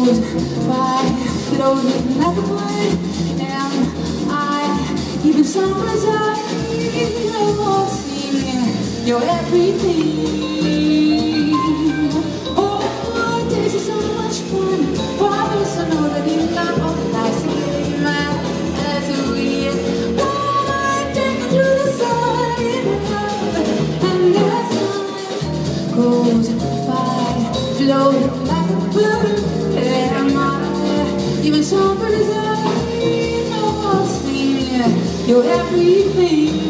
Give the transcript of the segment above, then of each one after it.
goes by, floating like a bird, and I even sometimes I sing your everything. Oh, this is so much fun. Promise I know that you got all the lights to get mad as we take me through the sun in love, and as time goes by, floating like a bird, and I even sometimes I know sing your everything.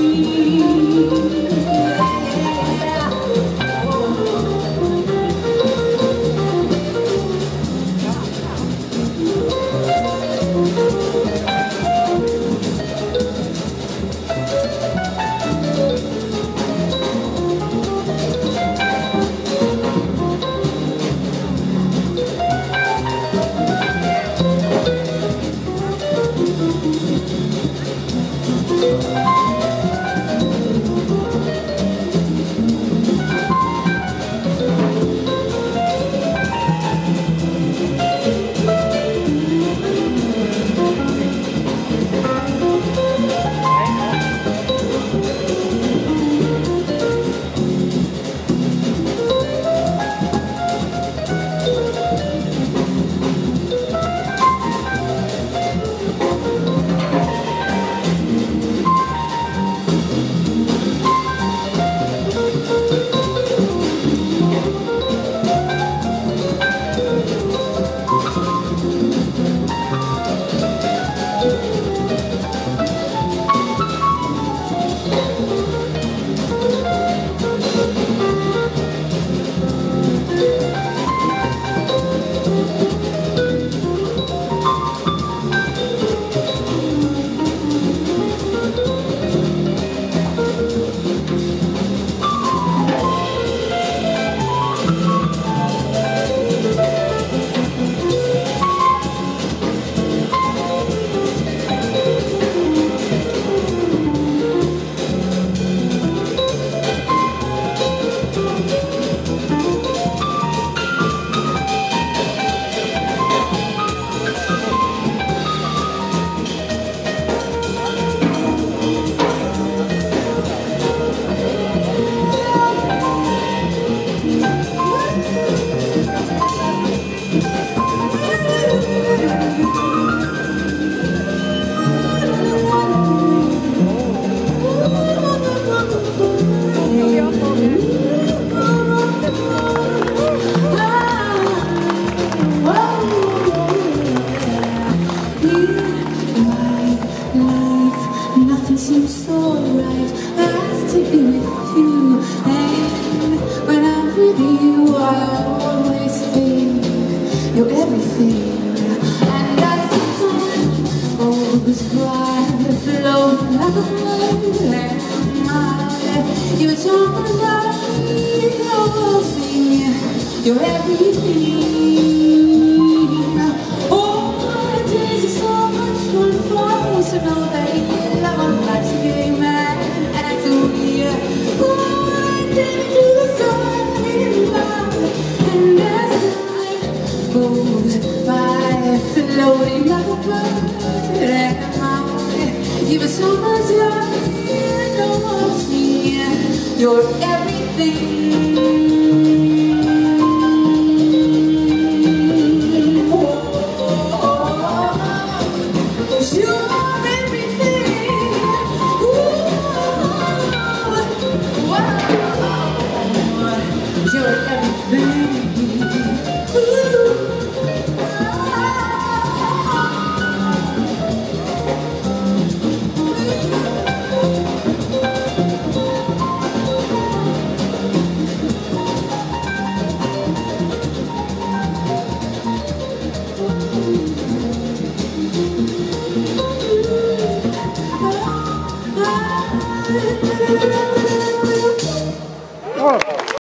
Seems so right as to be with you, and when I'm with you I always think you're everything. And as the time goes by, floating like a bird, and I even sometimes I sing you're everything. Oh, this is so much fun for us to know that you love our lives again, man. As we take me to the sun in love, and as time goes by, floating like a bird, and I even sometimes I know sing you're everything. You're everything.